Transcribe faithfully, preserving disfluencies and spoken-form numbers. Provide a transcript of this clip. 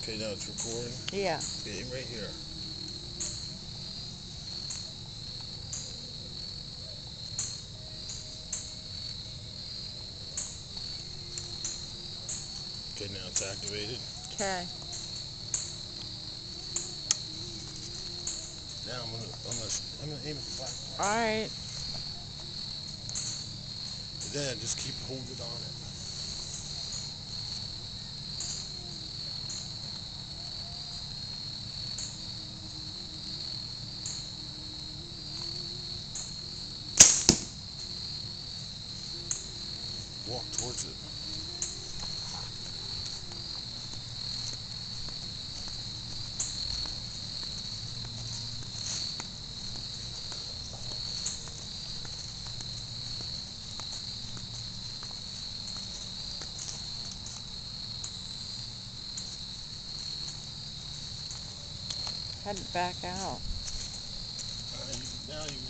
Okay, now it's recording. Yeah. Okay, right here. Okay, now it's activated. Okay. Now I'm gonna, I'm gonna, I'm gonna aim at the black All part. right. And then just keep holding it on it. Walk towards it. Had to back out. Uh, you, now you